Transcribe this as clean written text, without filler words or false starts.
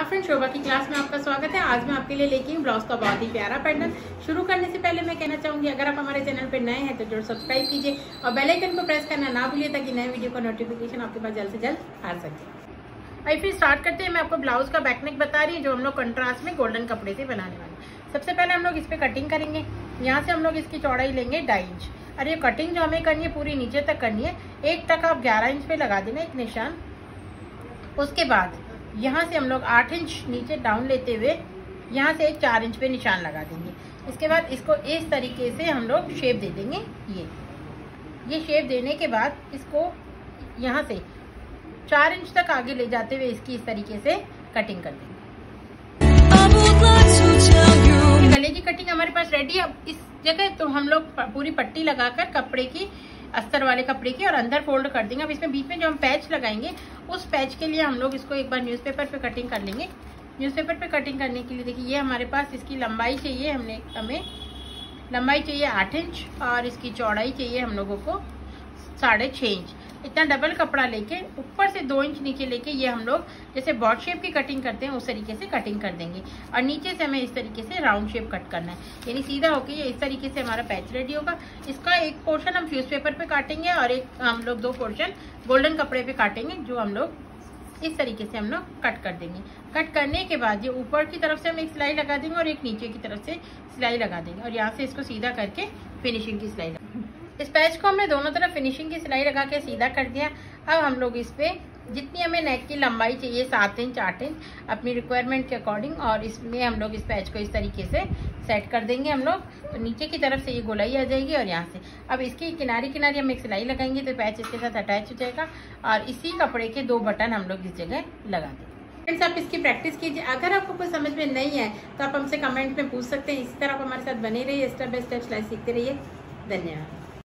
Friend, शोभा की class में आपका स्वागत है। आज मैं आपके लिए लेके ब्लाउज का बहुत ही प्यारा पैटर्न। शुरू करने से पहले मैं कहना चाहूंगी, अगर आप हमारे चैनल पर नए हैं तो जरूर सब्सक्राइब कीजिए और बेल आइकन को प्रेस करना ना भूलिए ताकि नए वीडियो का नोटिफिकेशन आपके पास जल्द से जल्द आ सके। आइए फिर स्टार्ट करते हैं। मैं आपको ब्लाउज का बैकनेक बता रही हूँ जो हम लोग कंट्रास्ट में गोल्डन कपड़े से बनाने वाले हैं। सबसे पहले हम लोग इस पर कटिंग करेंगे। यहाँ से हम लोग इसकी चौड़ाई लेंगे 2.5 इंच और ये कटिंग जो हमें करनी है पूरी नीचे तक करनी है। एक तक आप 11 इंच पे लगा देना एक निशान। उसके बाद यहाँ से हम लोग 8 इंच नीचे डाउन लेते हुए यहाँ से एक 4 इंच पे निशान लगा देंगे। इसके बाद इसको इस तरीके से हम लोग शेप दे देंगे। ये शेप देने के बाद इसको यहाँ से 4 इंच तक आगे ले जाते हुए इसकी इस तरीके से कटिंग कर देंगे। गले की कटिंग हमारे पास रेडी है। अब इस जगह तो हम लोग पूरी पट्टी लगाकर कपड़े की, अस्तर वाले कपड़े की, और अंदर फोल्ड कर देंगे। अब इसमें बीच में जो हम पैच लगाएंगे उस पैच के लिए हम लोग इसको एक बार न्यूज़पेपर पे कटिंग कर लेंगे। न्यूज़पेपर पे कटिंग करने के लिए देखिए ये हमारे पास इसकी लंबाई चाहिए, हमें लंबाई चाहिए 8 इंच और इसकी चौड़ाई चाहिए हम लोगों को 6.5 इंच। इतना डबल कपड़ा लेके ऊपर से 2 इंच नीचे लेके ये हम लोग जैसे बॉट शेप की कटिंग करते हैं उस तरीके से कटिंग कर देंगे। और नीचे से हमें इस तरीके से राउंड शेप कट करना है, यानी सीधा होके ये इस तरीके से हमारा पैच रेडी होगा। इसका एक पोर्शन हम फ्यूज पेपर पे काटेंगे और एक हम लोग 2 पोर्शन गोल्डन कपड़े पे काटेंगे, जो हम लोग इस तरीके से हम लोग कट कर देंगे। कट करने के बाद ये ऊपर की तरफ से हम एक सिलाई लगा देंगे और एक नीचे की तरफ से सिलाई लगा देंगे और यहाँ से इसको सीधा करके फिनिशिंग की सिलाई लगा। इस पैच को हमने दोनों तरफ फिनिशिंग की सिलाई लगा के सीधा कर दिया। अब हम लोग इस पे जितनी हमें नेक की लंबाई चाहिए 7 इंच 8 इंच अपनी रिक्वायरमेंट के अकॉर्डिंग, और इसमें हम लोग इस पैच को इस तरीके से सेट कर देंगे हम लोग। तो नीचे की तरफ से ये गोलाई आ जाएगी और यहाँ से अब इसकी किनारी किनारी हम एक सिलाई लगाएंगे तो पैच इसके साथ अटैच हो जाएगा और इसी कपड़े के 2 बटन हम लोग इस जगह लगा देंगे। फ्रेंड्स, आप इसकी प्रैक्टिस कीजिए। अगर आपको कुछ समझ में नहीं है तो आप हमसे कमेंट में पूछ सकते हैं। इसी तरह आप हमारे साथ बने रहिए, स्टेप बाय स्टेप सिलाई सीखते रहिए। धन्यवाद।